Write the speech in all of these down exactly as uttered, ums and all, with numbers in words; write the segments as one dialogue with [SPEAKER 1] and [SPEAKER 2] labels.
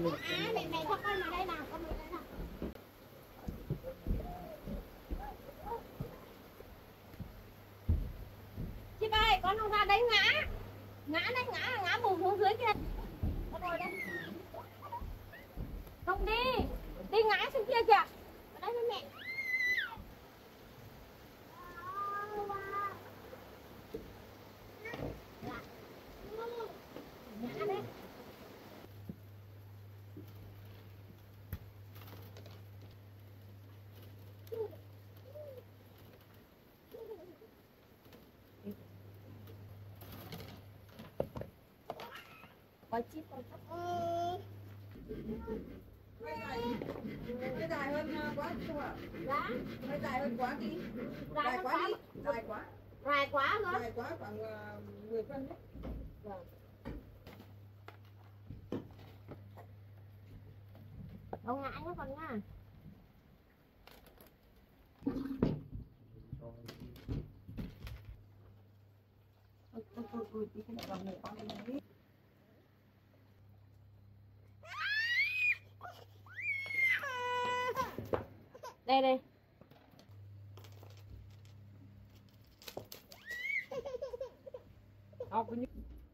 [SPEAKER 1] À, mẹ mẹ cho con vào đây nào, con vào đây nào. Chị ơi, con không ra đấy ngã. Ngã đấy, ngã, ngã bùn xuống dưới kia. Con ngồi đây. Không đi, đi ngã xuống kia kìa. Ở đây với mẹ. Ngã đấy. Có chip con chip.
[SPEAKER 2] Cái dài hơn quá không ạ?
[SPEAKER 1] Dạ.
[SPEAKER 2] Hơi dài hơn quá đi.
[SPEAKER 1] Dài,
[SPEAKER 2] Dài quá
[SPEAKER 1] quá
[SPEAKER 2] đi. Dài quá.
[SPEAKER 1] Dài quá hả?
[SPEAKER 2] Dài quá khoảng uh, mười phân đấy.
[SPEAKER 1] Vâng. Ông ngã nhá con nha.
[SPEAKER 2] Ôi, ôi, ôi, ôi, đi cái này còn này con này đi.
[SPEAKER 1] Đây đây.
[SPEAKER 2] Học cái như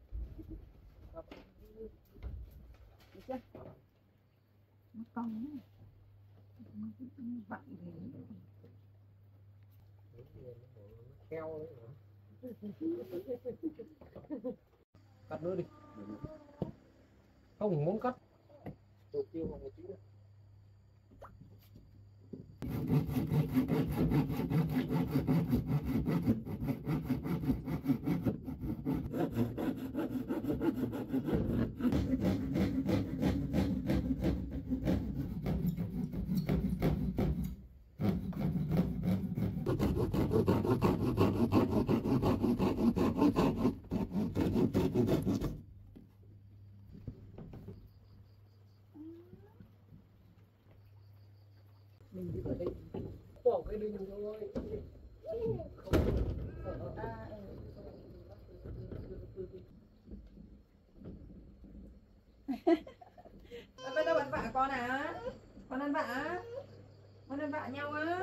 [SPEAKER 2] nó cong đấy. Vặn thì
[SPEAKER 3] keo đấy hả? Cắt nữa đi. Không muốn cắt. Đồ tiêu vào một tí nữa.
[SPEAKER 2] mình giữ ở đây.
[SPEAKER 3] Bỏ cái đinh thôi. Không sợ.
[SPEAKER 2] À, ừ. Bây giờ bạn vạ con à? Con ăn vạ? Con ăn vạ nhau á?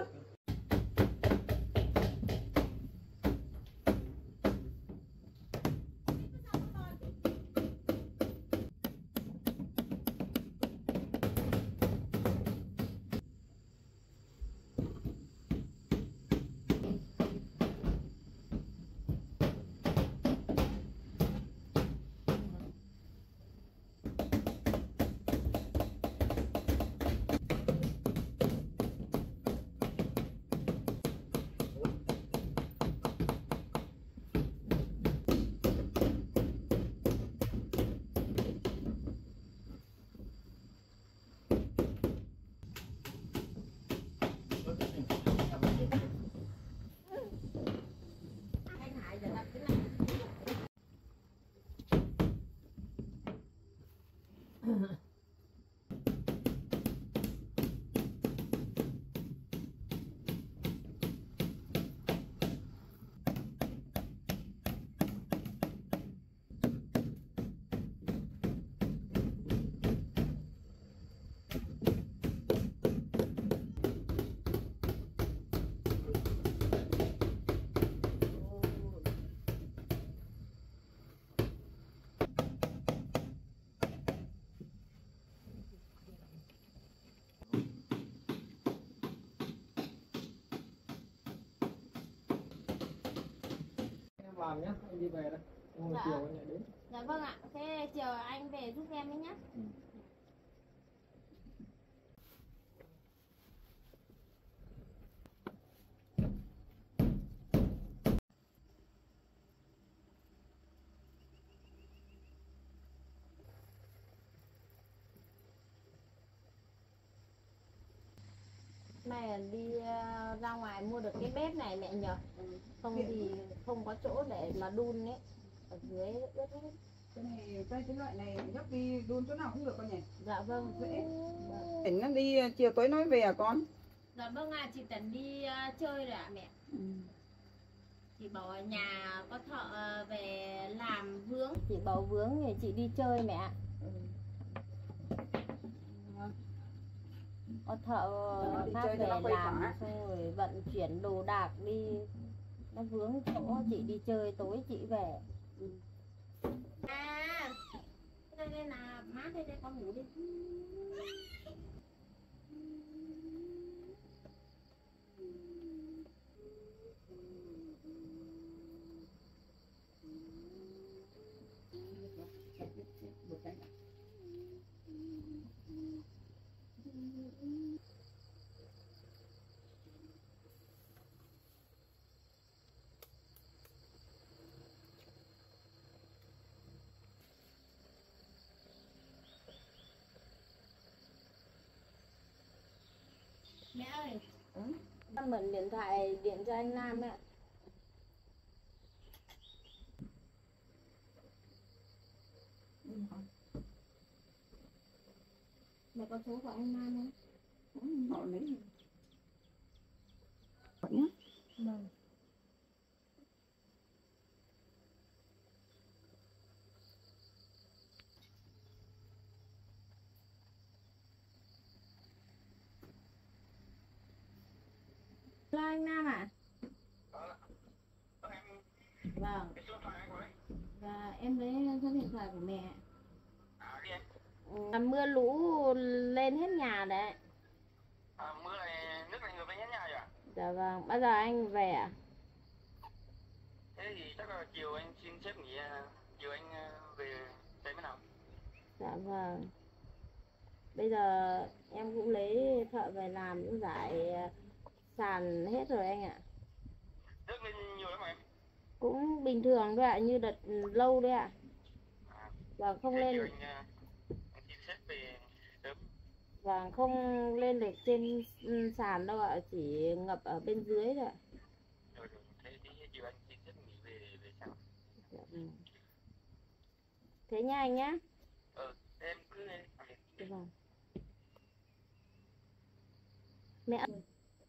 [SPEAKER 3] Làm nhá, anh đi về đây. Ngồi
[SPEAKER 1] Dạ.
[SPEAKER 3] chiều anh lại đến.
[SPEAKER 1] Dạ vâng ạ. Thế chiều anh về giúp em ấy nhá.
[SPEAKER 3] Ừ.
[SPEAKER 1] Này là đi uh, ra ngoài mua được cái bếp này mẹ nhờ. Ừ. Không thì không có chỗ để mà đun ấy. Ở dưới ướt hết.
[SPEAKER 2] Cái này, cái, cái loại này nhóc đi đun chỗ nào cũng được con nhỉ?
[SPEAKER 1] Dạ vâng.
[SPEAKER 2] Dễ. Tỉnh nó đi chiều tối nói về à con?
[SPEAKER 1] Dạ vâng ạ, à, chị Tần đi uh, chơi rồi ạ à, mẹ.
[SPEAKER 2] Ừ.
[SPEAKER 1] Chị bảo ở nhà có thợ uh, về làm vướng. Chị bảo vướng thì chị đi chơi mẹ ạ.
[SPEAKER 2] Ừ.
[SPEAKER 1] Có thợ
[SPEAKER 2] đi
[SPEAKER 1] khác
[SPEAKER 2] chơi cho
[SPEAKER 1] về
[SPEAKER 2] nó khuây
[SPEAKER 1] làm
[SPEAKER 2] khỏa.
[SPEAKER 1] xong rồi vận chuyển đồ đạc đi, nó vướng chỗ chị đi chơi tối chị về. Ừ. À, đây đây là mát đây đây, con ngủ đi. Mẹ ơi, ừ? Con mượn điện thoại điện cho anh Nam ạ. Mẹ có số của anh Nam không?
[SPEAKER 2] Ừ, họ lấy vậy nhá.
[SPEAKER 1] Vâng. Là anh Nam ạ? Vâng. Và em lấy số điện thoại của mẹ. À, mưa lũ lên hết nhà đấy.
[SPEAKER 4] À, mưa này nước này ngược lên hết nhà rồi à?
[SPEAKER 1] Dạ vâng. Bao giờ anh về ạ?
[SPEAKER 4] Thế thì chắc là chiều anh xin sếp nghỉ, chiều anh về thấy mới nào.
[SPEAKER 1] Dạ vâng. Bây giờ em cũng lấy thợ về làm cũng giải sàn hết rồi anh ạ.
[SPEAKER 4] Nước lên nhiều lắm mà em?
[SPEAKER 1] Cũng bình thường thôi ạ, như đợt lâu đấy ạ.
[SPEAKER 4] À,
[SPEAKER 1] Vâng, không
[SPEAKER 4] thế
[SPEAKER 1] lên.
[SPEAKER 4] chiều anh, anh xin sếp về sớm.
[SPEAKER 1] Vâng, không lên được trên sàn đâu ạ, chỉ ngập ở bên dưới thôi ạ.
[SPEAKER 4] Rồi, rồi. Thế thì chiều anh xin sếp nghỉ về về sáng.
[SPEAKER 1] Dạ vâng. Thế nha anh nhá.
[SPEAKER 4] Ừ, thế em cứ lên.
[SPEAKER 1] Dạ vâng. Mẹ ơi.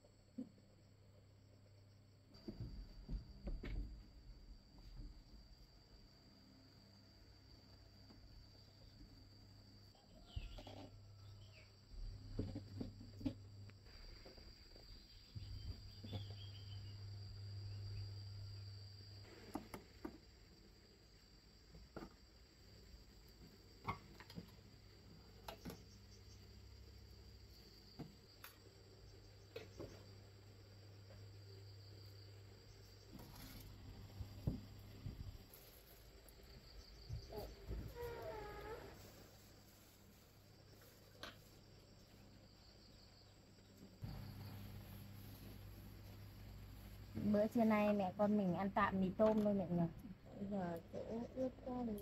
[SPEAKER 1] Bữa trưa nay mẹ con mình ăn tạm mì tôm thôi mẹ nhỉ. Bây giờ chỗ ướt quá đi.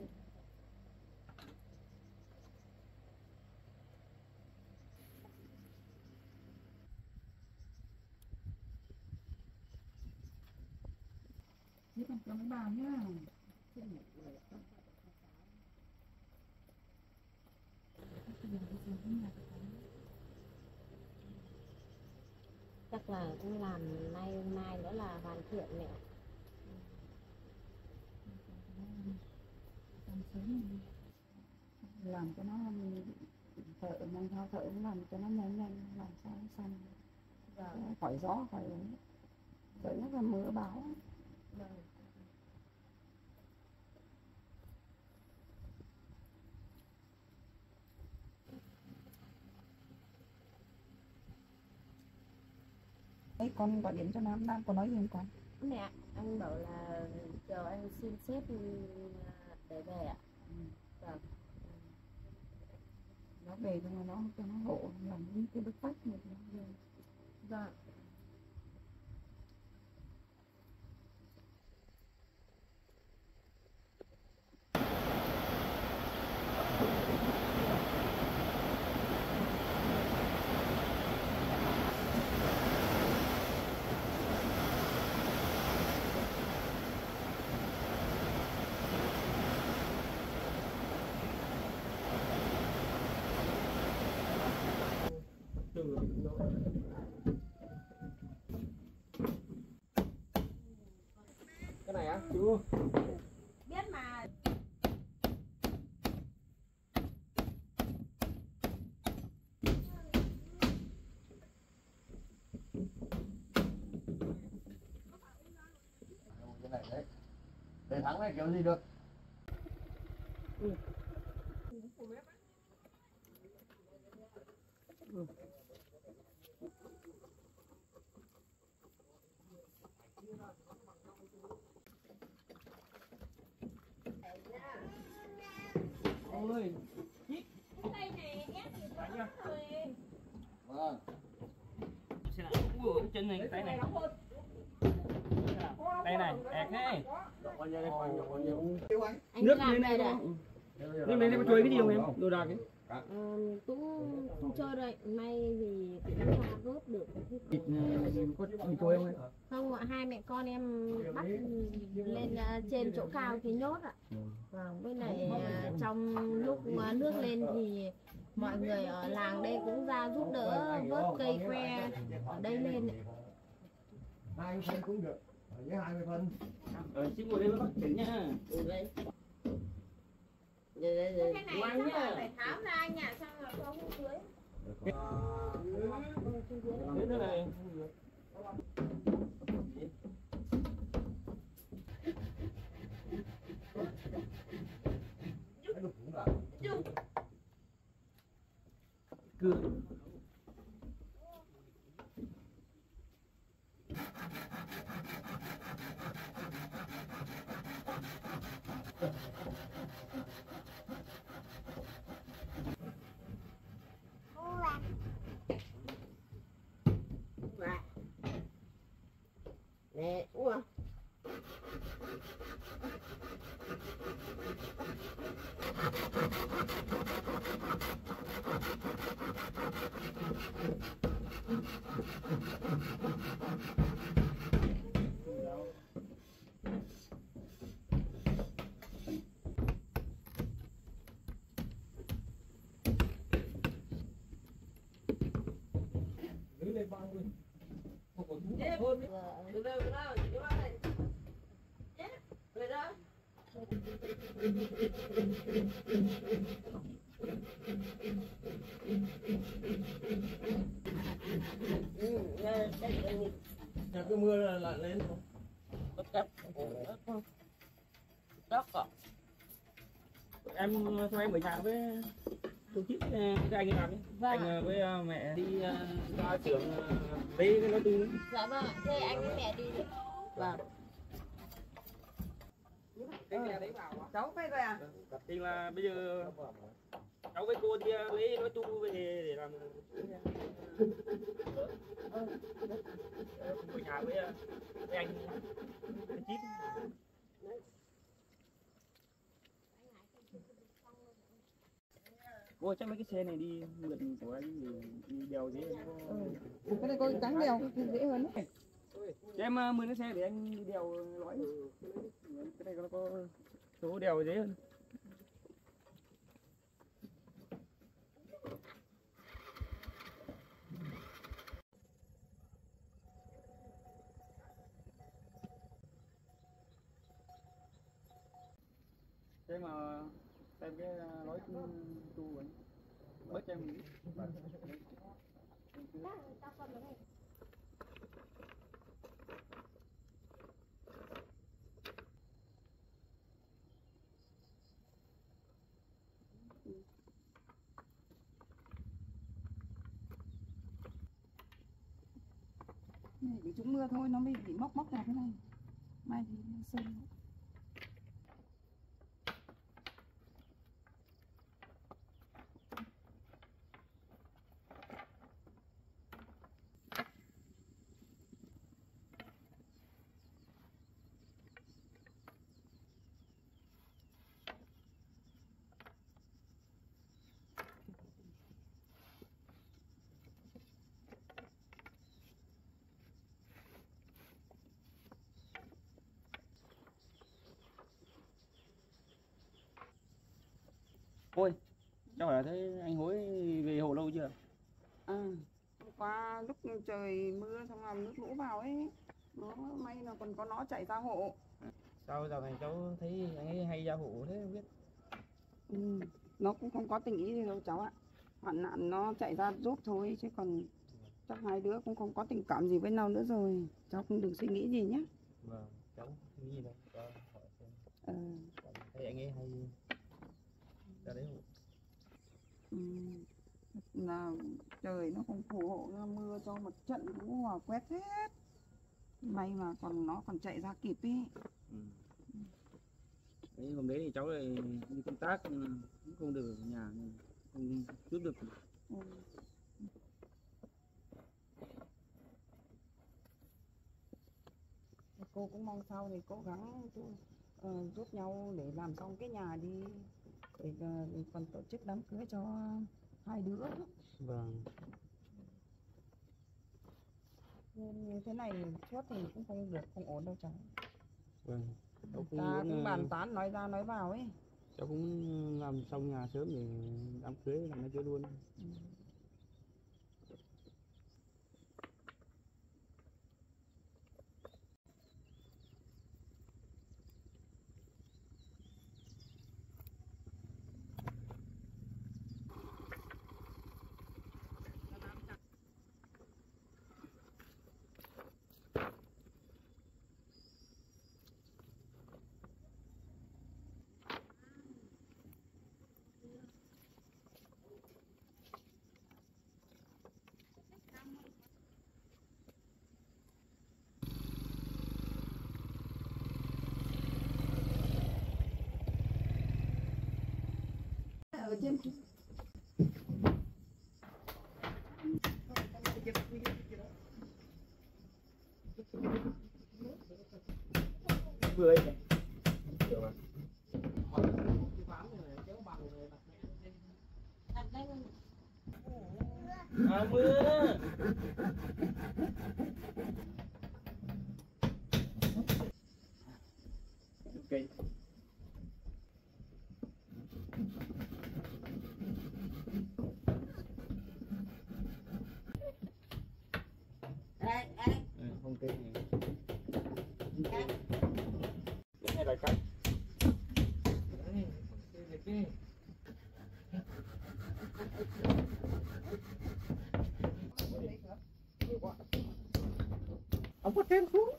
[SPEAKER 2] Thế còn cho mấy bà nhá.
[SPEAKER 1] Chắc là cũng làm nay mai nữa là hoàn thiện mẹ.
[SPEAKER 2] Làm sớm làm cho nó thợ mang theo thợ làm cho nó nhanh nhanh, làm sao nó xong. Vâng. Khỏi gió khỏi vậy nó là mưa bão.
[SPEAKER 1] Vâng.
[SPEAKER 2] Đấy, con gọi điện cho Nam, Nam có nói gì không con?
[SPEAKER 1] Mẹ, anh bảo là chờ anh xin sếp để về ạ.
[SPEAKER 2] Ừ.
[SPEAKER 1] Vâng.
[SPEAKER 2] Nó về cho nó cho nó hộ làm những cái bức vách này.
[SPEAKER 1] Vâng.
[SPEAKER 3] Từ nó cái này á chú
[SPEAKER 1] Biết mà.
[SPEAKER 3] thắng này kiểu gì được.
[SPEAKER 5] Ôi.
[SPEAKER 1] Đây này ép thì có rồi.
[SPEAKER 3] Vâng.
[SPEAKER 5] Xe lại. Ui, chân này, tay này. Đây này, ẹt thế.
[SPEAKER 1] Anh
[SPEAKER 5] Nước
[SPEAKER 1] làm
[SPEAKER 5] lên
[SPEAKER 1] đây
[SPEAKER 5] đây
[SPEAKER 1] này.
[SPEAKER 5] Nước lên đây có chơi cái gì không em? Đồ đạc ấy.
[SPEAKER 1] Ờ, cũng không chơi đây, may thì cũng là rốt được.
[SPEAKER 5] Thịt có bị trôi không em?
[SPEAKER 1] Không ạ, hai mẹ con em bắt lên à, trên chỗ cao thì nhốt ạ. Vâng, với lại à, trong lúc à, nước lên thì mọi người ở làng đây cũng ra giúp đỡ vớt cây que ở đây lên ạ.
[SPEAKER 3] Hai phân cũng được. Với hai mươi phân.
[SPEAKER 5] Ờ, xin ngồi đây với bác tỉnh nhá.
[SPEAKER 1] Cái này chắc là phải tháo ra anh ạ, xong rồi cho xuống dưới.
[SPEAKER 5] Thế nữa này. Cưa.
[SPEAKER 1] Nè, ua.
[SPEAKER 3] Chả cứ mưa là lại lên.
[SPEAKER 5] Đất ạ. Em cho em ở nhà với chú chị cái anh làm ấy.
[SPEAKER 1] Vâng ạ.
[SPEAKER 5] Anh với mẹ đi ra xưởng lấy cái nói tư.
[SPEAKER 1] Dạ vâng ạ, thế anh với mẹ đi đi. Vâng.
[SPEAKER 2] Cháu về rồi à?
[SPEAKER 5] Thì là bây giờ cháu với cô đi lấy nói tu về để làm ở nhà với, với anh với Chít. Ôi chắc mấy cái xe này đi mượn của anh thì đi đèo dễ.
[SPEAKER 2] Ừ. Cái này có cái cánh đèo thì dễ hơn đấy.
[SPEAKER 5] Cho em mượn cái xe để anh đi đèo lõi. Cái này nó có số đèo dễ hơn. Thế mà xem cái lối tu ấy bớt cho em
[SPEAKER 2] Này bị trúng mưa thôi nó mới bị móc móc ra thế này. Mai thì sơn.
[SPEAKER 5] Ôi, cháu hỏi là thấy anh Hối về hồ lâu chưa?
[SPEAKER 2] À, qua lúc trời mưa xong làm nước lũ vào ấy, nó may là còn có nó chạy ra hộ.
[SPEAKER 5] Sao dạo này cháu thấy anh ấy hay ra hộ thế không biết.
[SPEAKER 2] Ừ, nó cũng không có tình ý gì đâu cháu ạ. Hoạn nạn nó chạy ra giúp thôi chứ còn chắc hai đứa cũng không có tình cảm gì với nhau nữa rồi. Cháu cũng đừng suy nghĩ gì nhé.
[SPEAKER 5] Vâng, cháu nghĩ gì đâu, cho hỏi xem.
[SPEAKER 2] Ừ.
[SPEAKER 5] Thấy anh ấy hay ra đấy hộ.
[SPEAKER 2] Ừ. Là trời nó không phù hộ, nó mưa cho một trận cũng hòa quét hết. May mà còn nó còn chạy ra kịp ý.
[SPEAKER 5] Ừ. Đấy, hôm đấy thì cháu lại đi công tác cũng không được ở nhà nên không giúp được.
[SPEAKER 2] Ừ. Cô cũng mong sau thì cố gắng uh, giúp nhau để làm xong cái nhà đi, để, uh, để còn tổ chức đám cưới cho hai đứa.
[SPEAKER 5] Vâng.
[SPEAKER 2] Nhưng như thế này suốt thì cũng không được, không ổn đâu cháu.
[SPEAKER 5] Vâng. Cháu cũng
[SPEAKER 2] Ta
[SPEAKER 5] muốn
[SPEAKER 2] cũng bàn tán nói ra nói vào ấy.
[SPEAKER 5] cháu cũng làm xong nhà sớm để đám cưới làm đám cưới luôn.
[SPEAKER 2] Ừ. Ở trên
[SPEAKER 5] Vừa ấy. À, mưa. Ok. Ừ, không cây này. Cái này là cách. Ông có thêm xuống.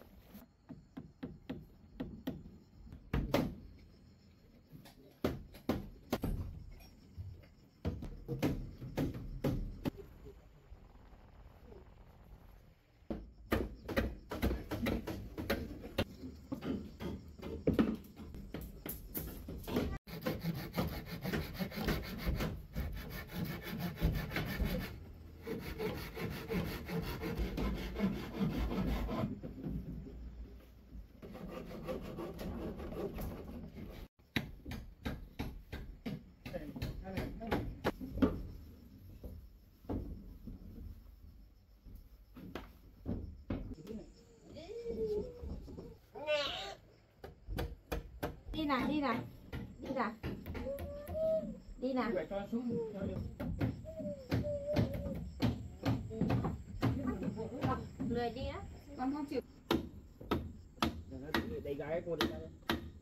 [SPEAKER 1] Đi nào, đi nào, đi nào, đi nào. Lười đi á.
[SPEAKER 2] con không chịu.
[SPEAKER 5] Đây gái cô đi ra đây.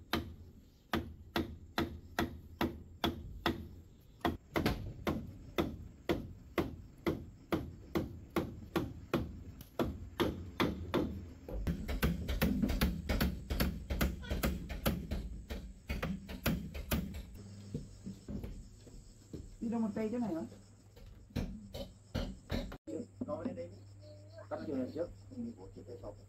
[SPEAKER 2] Đi đâu một tay thế này hả?
[SPEAKER 3] Có đến đây. Cắt chiều này trước, của chiều này sau.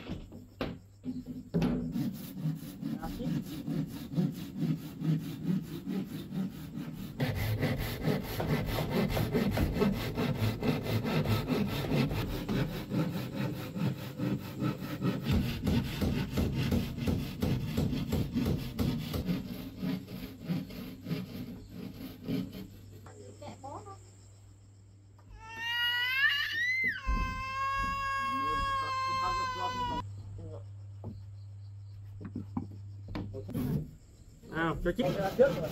[SPEAKER 5] À, cho chiếc ra trước rồi.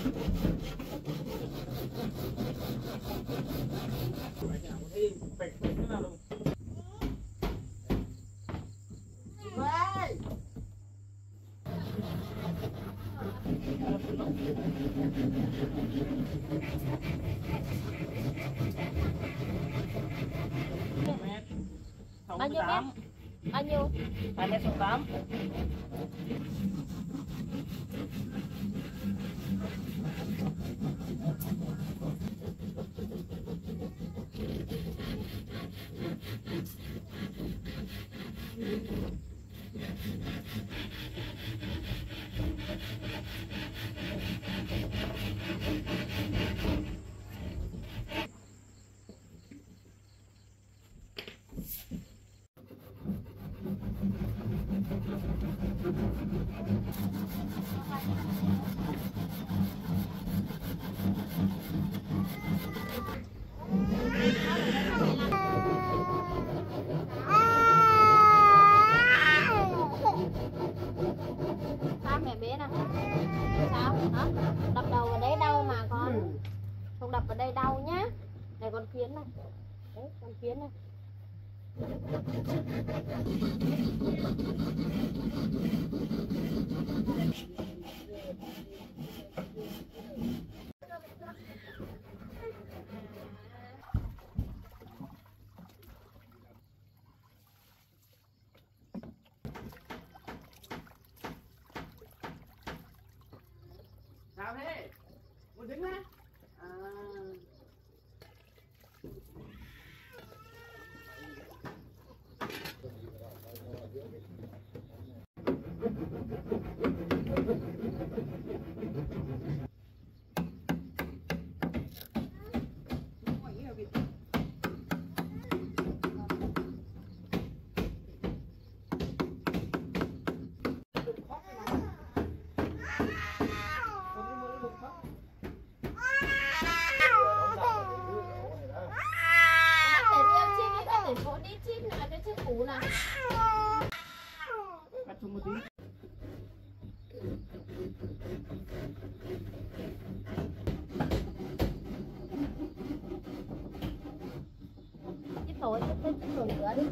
[SPEAKER 1] Bao nhiêu mét? Bao nhiêu?
[SPEAKER 5] hai mét sáu tám.
[SPEAKER 1] Sao mẹ bé nè? Sao? Hả? Đập đầu vào đấy đau mà con. Không đập vào đây đau nhá. Này con kiến này. Đấy, con kiến này.
[SPEAKER 5] Sao thế? Muốn đứng á? À. Bắt xuống một tí.
[SPEAKER 1] Cái tối cái cái nồi nữa đi.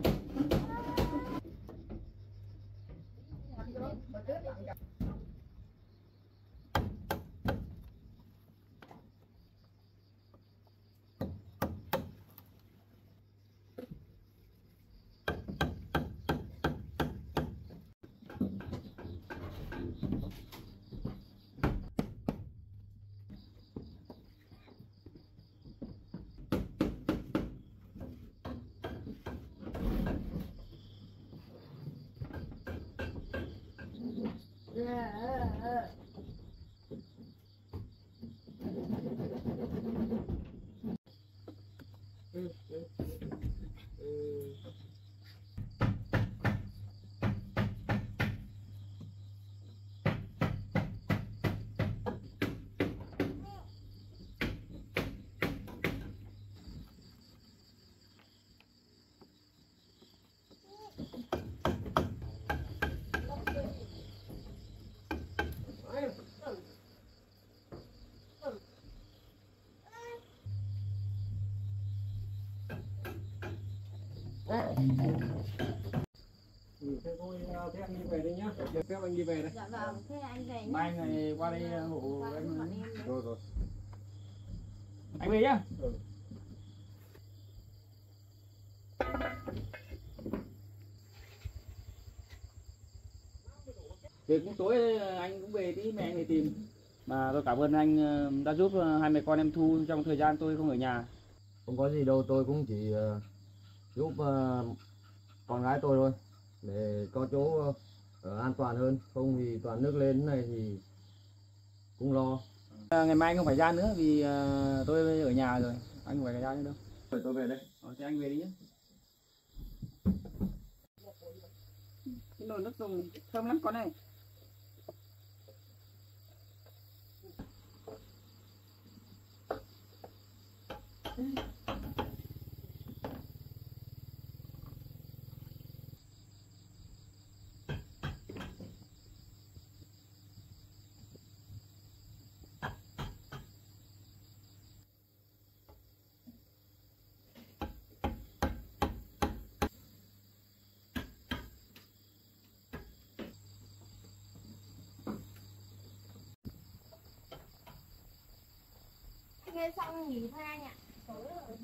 [SPEAKER 5] Ừ, thế thôi, thế anh đi về đây nhá. Được phép anh đi về đây.
[SPEAKER 1] Dạ vâng, thế anh về nhé.
[SPEAKER 5] Mai anh này qua đây hộ
[SPEAKER 1] Qua
[SPEAKER 5] em.
[SPEAKER 1] bọn em đấy.
[SPEAKER 5] Rồi rồi. Anh về nhá. Ừ. Thì cũng tối anh cũng về tí mẹ anh về tìm. Mà tôi cảm ơn anh đã giúp hai mẹ con em Thu trong thời gian tôi không ở nhà.
[SPEAKER 3] Không có gì đâu, tôi cũng chỉ uh, giúp uh, con gái tôi thôi để có chỗ uh, an toàn hơn, không thì toàn nước lên này thì cũng lo.
[SPEAKER 5] À, ngày mai anh không phải ra nữa vì uh, tôi ở nhà rồi, anh không phải ra nữa đâu.
[SPEAKER 3] Rồi tôi về đây.
[SPEAKER 5] Ờ, thế anh về đi nhé. Cái nồi nước dùng thơm lắm con này.
[SPEAKER 1] Nghe xong nghỉ thôi anh ạ. Tối rồi.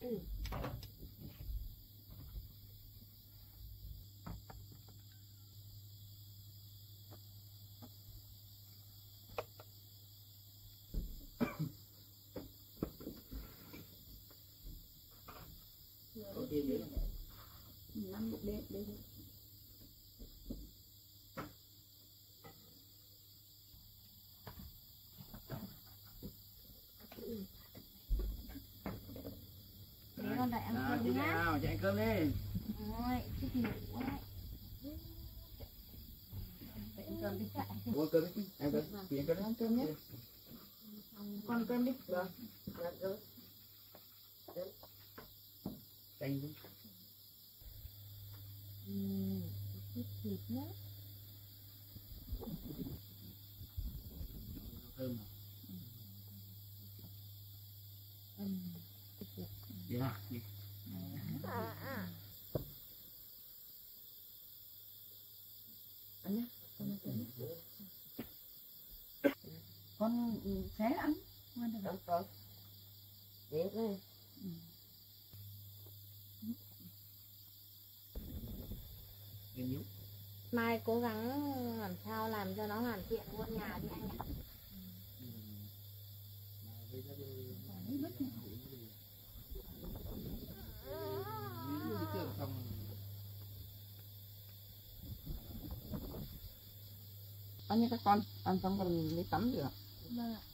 [SPEAKER 2] năm đêm đêm
[SPEAKER 1] Để con lại ăn
[SPEAKER 3] À,
[SPEAKER 1] cơm
[SPEAKER 3] chị
[SPEAKER 1] nhá.
[SPEAKER 3] nào, chị ăn cơm đi.
[SPEAKER 1] Rồi, thích ngủ quá. Vậy ăn cơm đi.
[SPEAKER 3] Uống cơm đi, ăn cơm, chị ăn cơm đi.
[SPEAKER 2] ăn cơm nhé con cơm đi
[SPEAKER 3] Vâng.
[SPEAKER 5] Canh đi.
[SPEAKER 1] Ừm, thích thịt nhá.
[SPEAKER 5] Cơm à?
[SPEAKER 1] Ừm.
[SPEAKER 5] Đi nào, đi.
[SPEAKER 2] ăn nhé con ăn cơm nhé. Con xé ăn ăn được không?
[SPEAKER 1] Để đây.
[SPEAKER 5] Em nhú.
[SPEAKER 1] Mai cố gắng làm sao làm cho nó hoàn thiện luôn nhà đi anh ạ.
[SPEAKER 2] Ăn nhé các con ăn xong còn đi tắm được.
[SPEAKER 1] Vâng ạ.